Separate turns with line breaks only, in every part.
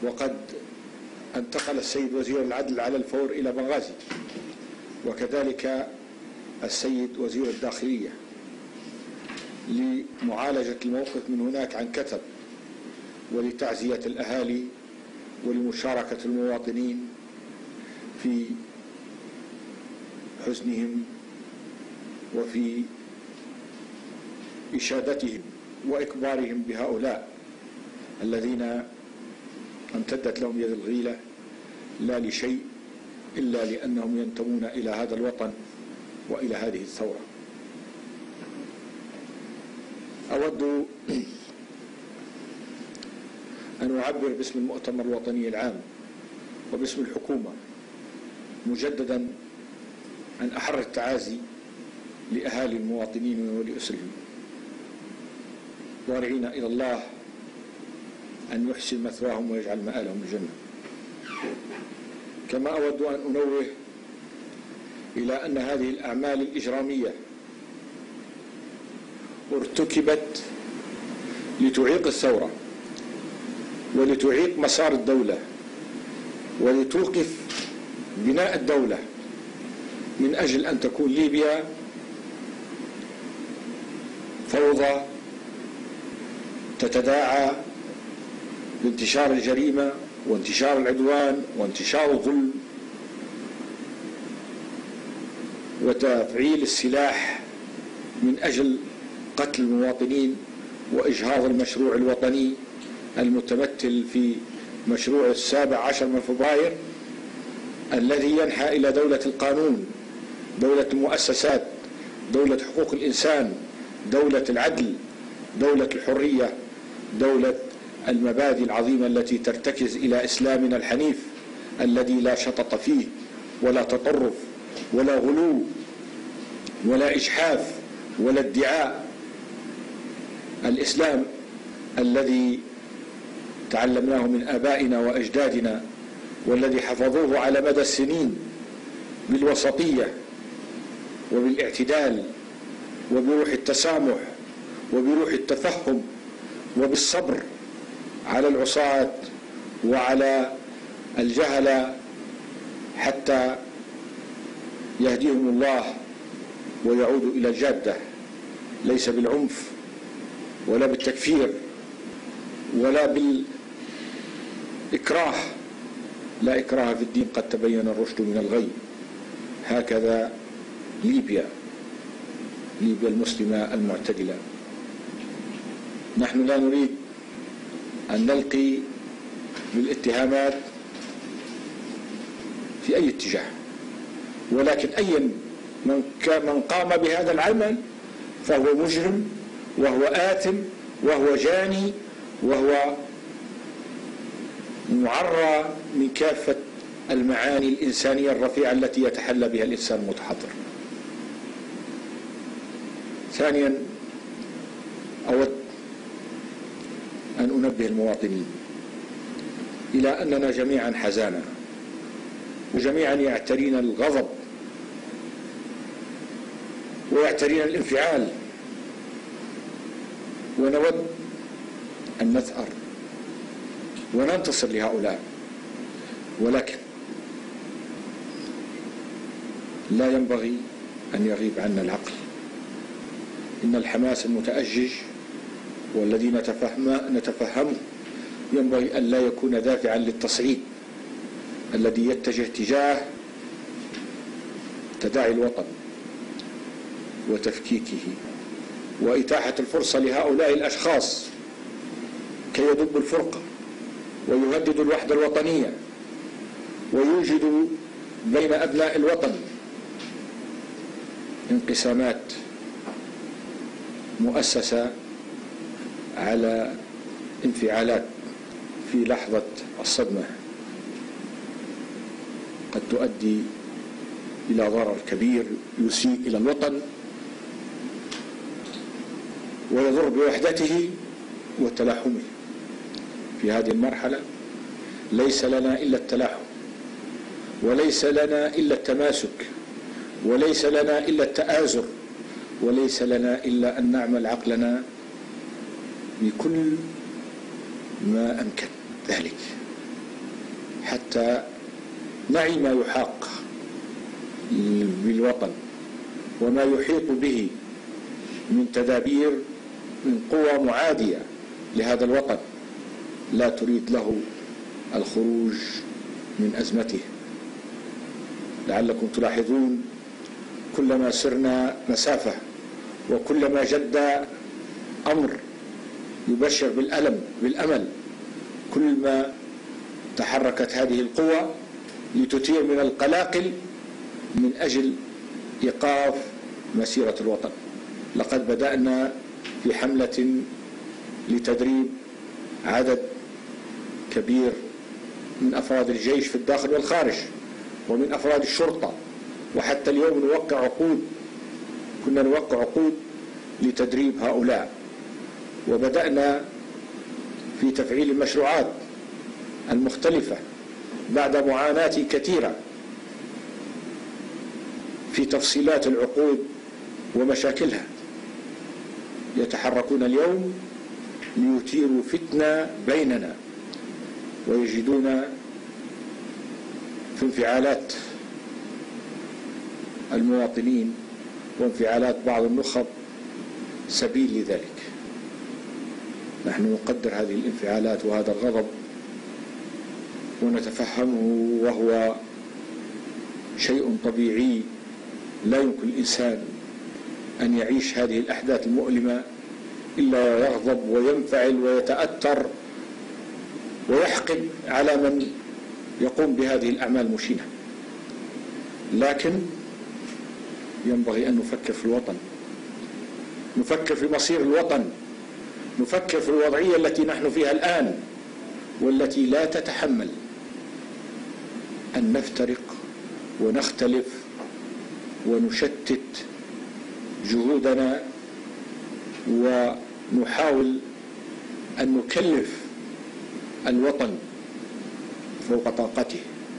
وقد انتقل السيد وزير العدل على الفور إلى بنغازي، وكذلك السيد وزير الداخلية لمعالجة الموقف من هناك عن كثب، ولتعزية الأهالي ولمشاركة المواطنين في حزنهم وفي إشادتهم وإكبارهم بهؤلاء الذين امتدت لهم يد الغيلة لا لشيء إلا لأنهم ينتمون إلى هذا الوطن وإلى هذه الثورة. أود أن أعبر باسم المؤتمر الوطني العام وباسم الحكومة مجددا أن أحر التعازي لأهالي المواطنين ولأسرهم، ضارعين إلى الله أن يحسن مثواهم ويجعل مآلهم الجنة. كما أود أن أنوه إلى أن هذه الأعمال الإجرامية ارتكبت لتعيق الثورة ولتعيق مسار الدولة ولتوقف بناء الدولة، من أجل أن تكون ليبيا فوضى تتداعى بانتشار الجريمة وانتشار العدوان وانتشار الظلم وتفعيل السلاح من أجل قتل المواطنين وإجهاض المشروع الوطني المتمثل في مشروع 17 من فبراير الذي ينحى إلى دولة القانون، دولة المؤسسات، دولة حقوق الإنسان، دولة العدل، دولة الحرية، دولة المبادئ العظيمة التي ترتكز إلى إسلامنا الحنيف الذي لا شطط فيه ولا تطرف ولا غلو ولا إجحاف ولا ادعاء. الإسلام الذي تعلمناه من آبائنا وأجدادنا والذي حفظوه على مدى السنين بالوسطية وبالاعتدال وبروح التسامح وبروح التفهم وبالصبر على العصاة وعلى الجهلة حتى يهديهم الله ويعودوا إلى الجادة، ليس بالعنف ولا بالتكفير ولا بالإكراه. لا إكراه في الدين، قد تبين الرشد من الغي. هكذا ليبيا المسلمة المعتدلة. نحن لا نريد أن نلقي بالاتهامات في أي اتجاه، ولكن أي من قام بهذا العمل فهو مجرم وهو آثم وهو جاني وهو معرى من كافة المعاني الإنسانية الرفيعة التي يتحلى بها الإنسان المتحضر. ثانيا، أود أن أنبه المواطنين إلى أننا جميعا حزانا وجميعا يعترينا الغضب ويعترينا الانفعال، ونود أن نثأر وننتصر لهؤلاء، ولكن لا ينبغي أن يغيب عنا العقل. إن الحماس المتأجج والذي نتفهمه ينبغي أن لا يكون دافعا للتصعيد الذي يتجه تجاه تداعي الوطن وتفكيكه وإتاحة الفرصة لهؤلاء الأشخاص كي يدبوا الفرقة ويهددوا الوحدة الوطنية ويوجدوا بين أبناء الوطن انقسامات مؤسسة على انفعالات في لحظة الصدمة قد تؤدي إلى ضرر كبير يسيء إلى الوطن ويضر بوحدته وتلاحمه. في هذه المرحلة ليس لنا إلا التلاحم، وليس لنا إلا التماسك، وليس لنا إلا التآزر، وليس لنا إلا أن نعمل عقلنا بكل ما أمكن ذلك حتى نعي ما يحاق بالوطن وما يحيط به من تدابير من قوى معادية لهذا الوطن لا تريد له الخروج من أزمته. لعلكم تلاحظون كلما سرنا مسافة وكلما جد أمر يبشر بالأمل كلما تحركت هذه القوى لتثير من القلاقل من أجل إيقاف مسيرة الوطن. لقد بدأنا في حملة لتدريب عدد كبير من أفراد الجيش في الداخل والخارج ومن أفراد الشرطة، وحتى اليوم كنا نوقع عقود لتدريب هؤلاء، وبدأنا في تفعيل المشروعات المختلفة بعد معاناة كثيرة في تفصيلات العقود ومشاكلها. يتحركون اليوم ليثيروا فتنة بيننا ويجدون في انفعالات المواطنين وانفعالات بعض النخب سبيل لذلك. نحن نقدر هذه الانفعالات وهذا الغضب ونتفهمه، وهو شيء طبيعي. لا يمكن الإنسان أن يعيش هذه الأحداث المؤلمة إلا يغضب وينفعل ويتأثر ويحقد على من يقوم بهذه الأعمال المشينة. لكن ينبغي أن نفكر في الوطن، نفكر في مصير الوطن، نفكر في الوضعية التي نحن فيها الآن والتي لا تتحمل أن نفترق ونختلف ونشتت جهودنا ونحاول أن نكلف الوطن فوق طاقته.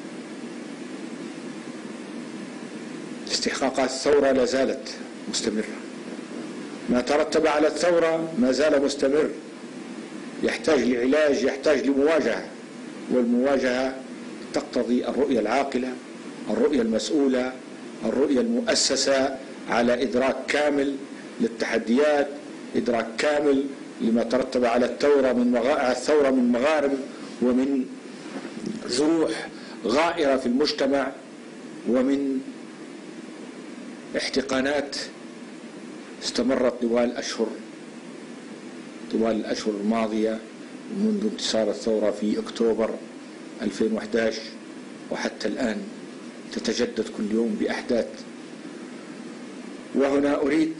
استحقاقات الثورة لا زالت مستمرة، ما ترتب على الثورة ما زال مستمر، يحتاج لعلاج، يحتاج لمواجهة، والمواجهة تقتضي الرؤية العاقلة، الرؤية المسؤولة، الرؤية المؤسسة على إدراك كامل للتحديات، إدراك كامل لما ترتب على الثورة من مغارم ومن جروح غائرة في المجتمع ومن احتقانات استمرت طوال الأشهر الماضية منذ انتصار الثورة في أكتوبر 2011 وحتى الآن تتجدد كل يوم بأحداث. وهنا أريد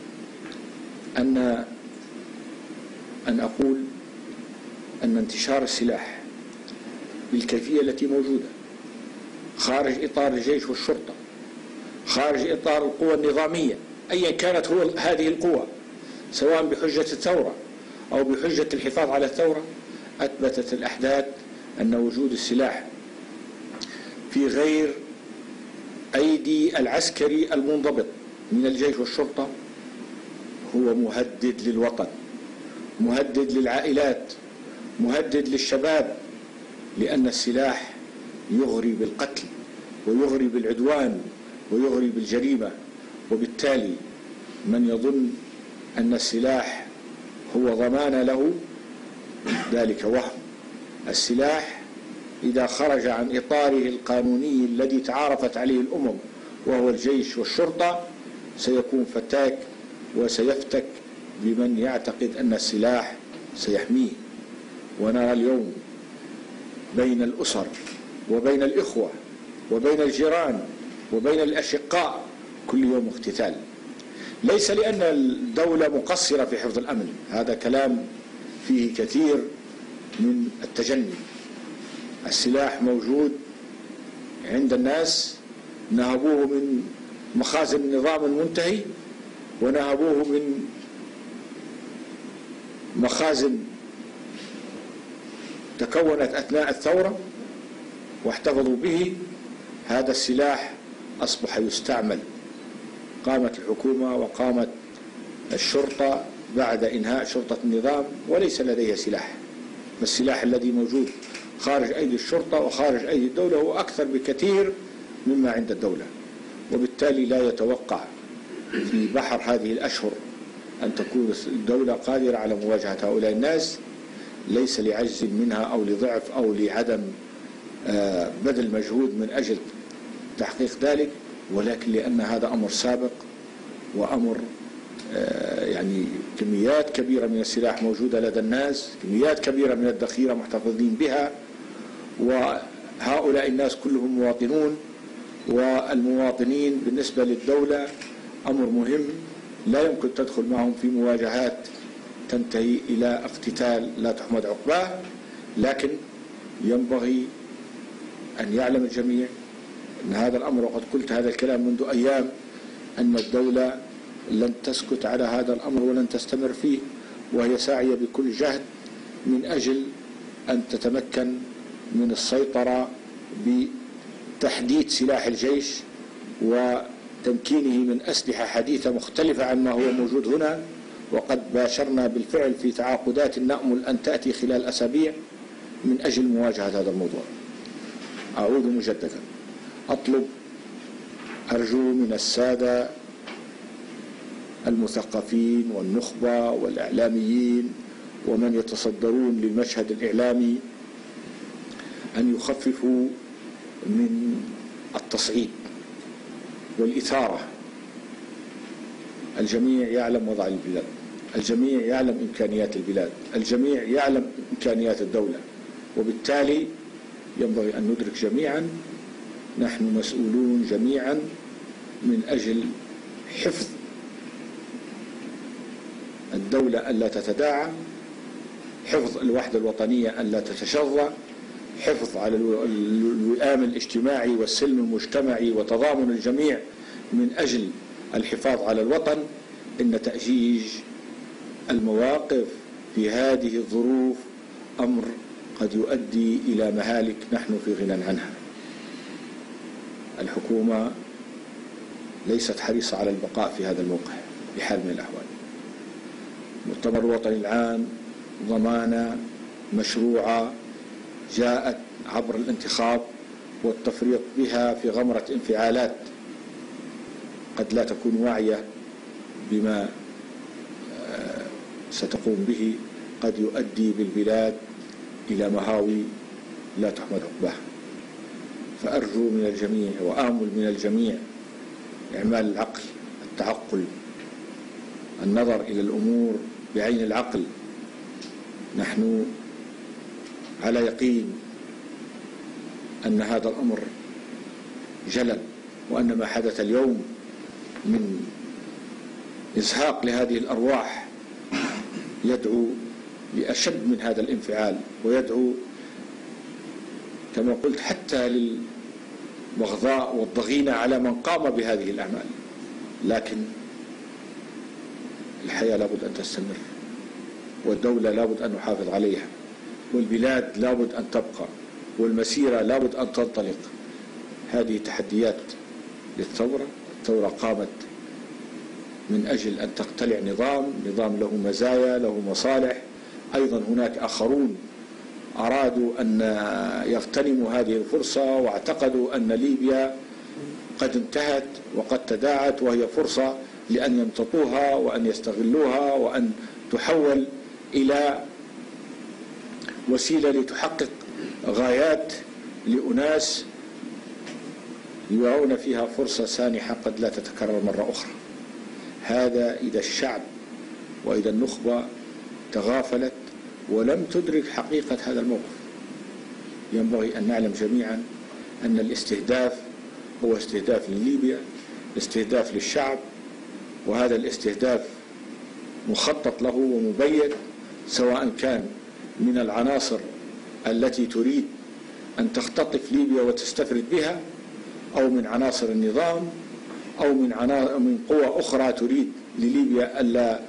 أن أقول أن انتشار السلاح بالكيفية التي موجودة خارج إطار الجيش والشرطة، خارج إطار القوى النظامية أيا كانت هذه القوى، سواء بحجة الثورة أو بحجة الحفاظ على الثورة، أثبتت الأحداث أن وجود السلاح في غير أيدي العسكري المنضبط من الجيش والشرطة هو مهدد للوطن، مهدد للعائلات، مهدد للشباب، لأن السلاح يغري بالقتل ويغري بالعدوان ويغري بالجريمة. وبالتالي من يظن أن السلاح هو ضمان له ذلك وهم. السلاح إذا خرج عن إطاره القانوني الذي تعارفت عليه الأمم وهو الجيش والشرطة سيكون فتاك وسيفتك بمن يعتقد أن السلاح سيحميه. ونرى اليوم بين الأسر وبين الإخوة وبين الجيران وبين الأشقاء كل يوم اقتتال، ليس لأن الدولة مقصرة في حفظ الأمن، هذا كلام فيه كثير من التجني. السلاح موجود عند الناس، نهبوه من مخازن النظام المنتهي ونهبوه من مخازن تكونت أثناء الثورة واحتفظوا به. هذا السلاح أصبح يستعمل. قامت الحكومة وقامت الشرطة بعد إنهاء شرطة النظام وليس لديها سلاح، السلاح الذي موجود خارج أيدي الشرطة وخارج أيدي الدولة هو أكثر بكثير مما عند الدولة، وبالتالي لا يتوقع في بحر هذه الأشهر أن تكون الدولة قادرة على مواجهة هؤلاء الناس، ليس لعجز منها أو لضعف أو لعدم بذل مجهود من أجل تحقيق ذلك، ولكن لأن هذا أمر سابق وأمر يعني كميات كبيرة من السلاح موجودة لدى الناس، كميات كبيرة من الذخيرة محتفظين بها، وهؤلاء الناس كلهم مواطنون، والمواطنين بالنسبة للدولة أمر مهم لا يمكن تدخل معهم في مواجهات تنتهي إلى اقتتال لا تحمد عقباه. لكن ينبغي أن يعلم الجميع أن هذا الأمر، وقد قلت هذا الكلام منذ أيام، أن الدولة لن تسكت على هذا الأمر ولن تستمر فيه، وهي ساعية بكل جهد من أجل أن تتمكن من السيطرة بتحديد سلاح الجيش وتمكينه من أسلحة حديثة مختلفة عما هو موجود هنا، وقد باشرنا بالفعل في تعاقدات نأمل أن تأتي خلال أسابيع من أجل مواجهة هذا الموضوع. أعود مجددا أرجو من السادة المثقفين والنخبة والإعلاميين ومن يتصدرون للمشهد الإعلامي أن يخففوا من التصعيد والإثارة. الجميع يعلم وضع البلاد، الجميع يعلم إمكانيات البلاد، الجميع يعلم إمكانيات الدولة، وبالتالي ينبغي أن ندرك جميعا نحن مسؤولون جميعا من أجل حفظ الدولة ألا تتداعى، حفظ الوحدة الوطنية ألا تتشظى، حفظ على الوئام الاجتماعي والسلم المجتمعي وتضامن الجميع من أجل الحفاظ على الوطن. إن تأجيج المواقف في هذه الظروف أمر قد يؤدي إلى مهالك نحن في غنى عنها. الحكومة ليست حريصة على البقاء في هذا الموقع بحال من الأحوال. مؤتمر الوطني العام ضمانة مشروعة جاءت عبر الانتخاب والتفريط بها في غمرة انفعالات قد لا تكون واعية بما ستقوم به، قد يؤدي بالبلاد إلى مهاوي لا تحمد عقباها. فأرجو من الجميع وآمل من الجميع إعمال العقل، التعقل، النظر إلى الأمور بعين العقل. نحن على يقين أن هذا الأمر جلل، وأن ما حدث اليوم من إزهاق لهذه الأرواح يدعو لأشد من هذا الانفعال، ويدعو كما قلت حتى للبغضاء والضغينة على من قام بهذه الأعمال. لكن الحياة لابد أن تستمر، والدولة لابد أن نحافظ عليها، والبلاد لابد أن تبقى، والمسيرة لابد أن تنطلق. هذه تحديات للثورة. الثورة قامت من أجل أن تقتلع نظام له مزايا له مصالح. أيضا هناك آخرون أرادوا أن يغتنموا هذه الفرصة واعتقدوا أن ليبيا قد انتهت وقد تداعت، وهي فرصة لأن يمتطوها وأن يستغلوها وأن تحول إلى وسيلة لتحقق غايات لأناس يرون فيها فرصة سانحة قد لا تتكرر مرة أخرى. هذا إذا الشعب وإذا النخبة تغافلت ولم تدرك حقيقة هذا الموقف. ينبغي أن نعلم جميعا أن الاستهداف هو استهداف لليبيا، استهداف للشعب، وهذا الاستهداف مخطط له ومبين، سواء كان من العناصر التي تريد أن تختطف ليبيا وتستفرد بها، أو من عناصر النظام، أو من قوى أخرى تريد لليبيا ألا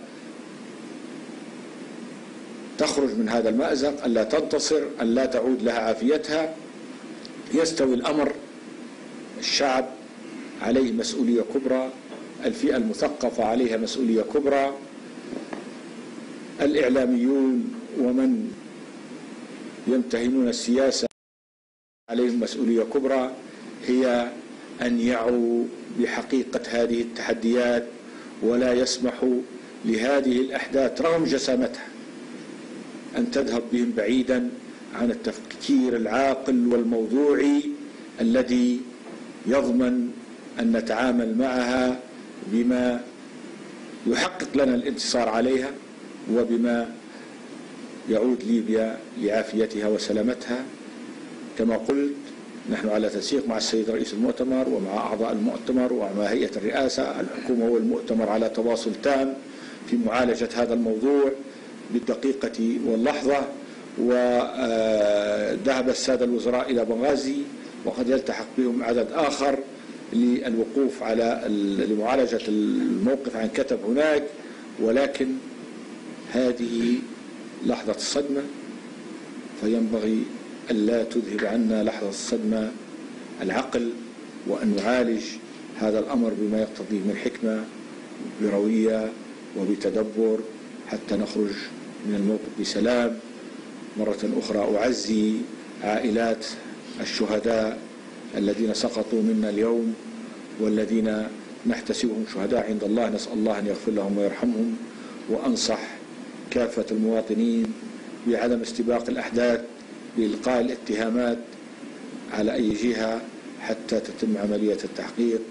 تخرج من هذا المأزق، ألا تنتصر، ألا تعود لها عافيتها. يستوي الأمر. الشعب عليه مسؤولية كبرى، الفئة المثقفة عليها مسؤولية كبرى، الإعلاميون ومن يمتهنون السياسة عليهم مسؤولية كبرى، هي أن يعوا بحقيقة هذه التحديات ولا يسمحوا لهذه الأحداث رغم جسامتها أن تذهب بهم بعيدا عن التفكير العاقل والموضوعي الذي يضمن أن نتعامل معها بما يحقق لنا الانتصار عليها وبما يعود ليبيا لعافيتها وسلامتها. كما قلت، نحن على تنسيق مع السيد رئيس المؤتمر ومع أعضاء المؤتمر ومع هيئة الرئاسة. الحكومة والمؤتمر على تواصل تام في معالجة هذا الموضوع بالدقيقة واللحظة، وذهب السادة الوزراء إلى بنغازي وقد يلتحق بهم عدد آخر للوقوف على لمعالجة الموقف عن كتب هناك. ولكن هذه لحظة الصدمة، فينبغي ألا تذهب عنا لحظة الصدمة العقل، وأن نعالج هذا الأمر بما يقتضيه من حكمة بروية وبتدبر حتى نخرج من الموقف بسلام. مرة أخرى أعزي عائلات الشهداء الذين سقطوا منا اليوم والذين نحتسبهم شهداء عند الله، نسأل الله أن يغفر لهم ويرحمهم. وأنصح كافة المواطنين بعدم استباق الأحداث بإلقاء الاتهامات على أي جهة حتى تتم عملية التحقيق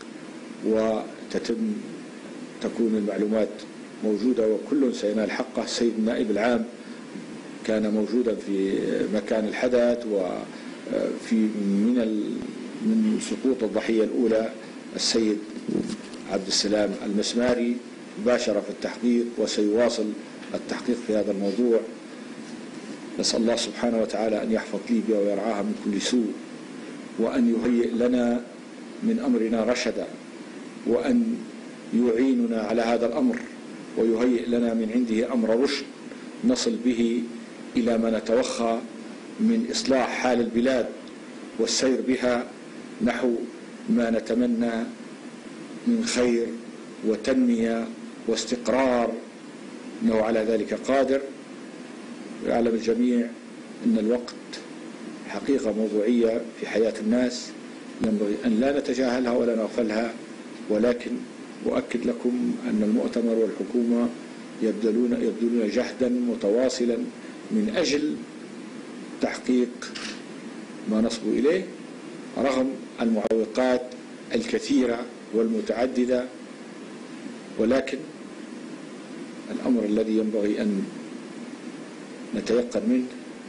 تكون المعلومات موجودة وكل سينال حقه. السيد النائب العام كان موجودا في مكان الحدث، وفي من سقوط الضحية الأولى السيد عبد السلام المسماري باشر في التحقيق وسيواصل التحقيق في هذا الموضوع. نسأل الله سبحانه وتعالى أن يحفظ ليبيا ويرعاها من كل سوء، وأن يهيئ لنا من أمرنا رشدا، وأن يعيننا على هذا الأمر ويهيئ لنا من عنده أمر رشد نصل به إلى ما نتوخى من إصلاح حال البلاد والسير بها نحو ما نتمنى من خير وتنمية واستقرار، إنه على ذلك قادر. ويعلم الجميع أن الوقت حقيقة موضوعية في حياة الناس ينبغي أن لا نتجاهلها ولا نغفلها. ولكن أؤكد لكم أن المؤتمر والحكومة يبذلون جهدا متواصلا من أجل تحقيق ما نصبو إليه رغم المعوقات الكثيرة والمتعددة. ولكن الأمر الذي ينبغي أن نتيقن منه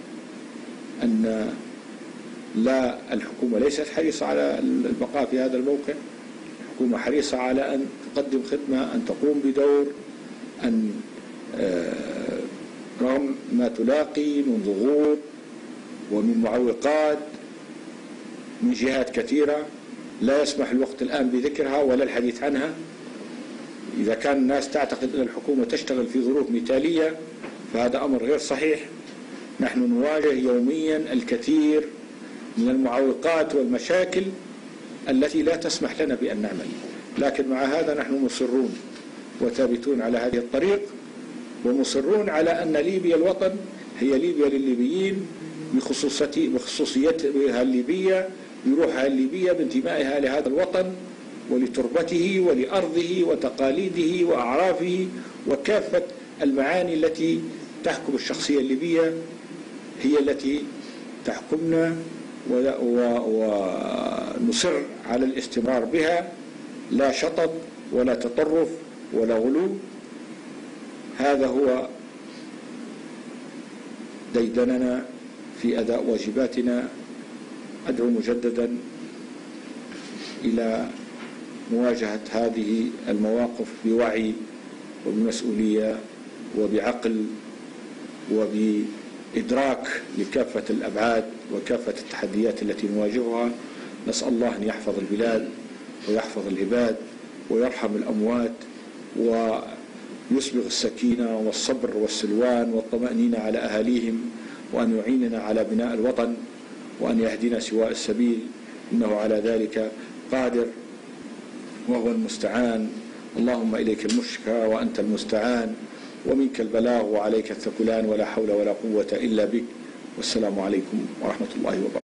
أن لا، الحكومة ليست حريصة على البقاء في هذا الموقع. الحكومة حريصة على أن تقدم خدمة، أن تقوم بدور، أن رغم ما تلاقي من ضغوط ومن معوقات من جهات كثيرة لا يسمح الوقت الآن بذكرها ولا الحديث عنها. إذا كان الناس تعتقد أن الحكومة تشتغل في ظروف مثالية فهذا أمر غير صحيح. نحن نواجه يوميا الكثير من المعوقات والمشاكل التي لا تسمح لنا بأن نعمل، لكن مع هذا نحن مصرون وثابتون على هذه الطريق، ومصرون على أن ليبيا الوطن هي ليبيا للليبيين بخصوصيتها الليبية، بروحها الليبية، بانتمائها لهذا الوطن ولتربته ولأرضه وتقاليده وأعرافه وكافة المعاني التي تحكم الشخصية الليبية هي التي تحكمنا، ونصر على الاستمرار بها، لا شطط ولا تطرف ولا غلو. هذا هو ديدننا في أداء واجباتنا. أدعو مجددا إلى مواجهة هذه المواقف بوعي وبمسؤولية وبعقل وبإدراك لكافة الأبعاد وكافة التحديات التي نواجهها. نسأل الله أن يحفظ البلاد ويحفظ العباد ويرحم الأموات ويسبغ السكينة والصبر والسلوان والطمأنينة على أهاليهم، وأن يعيننا على بناء الوطن، وأن يهدينا سواء السبيل، إنه على ذلك قادر وهو المستعان. اللهم إليك المشكى وأنت المستعان، ومنك البلاغ وعليك الثقلان، ولا حول ولا قوة إلا بك. والسلام عليكم ورحمة الله وبركاته.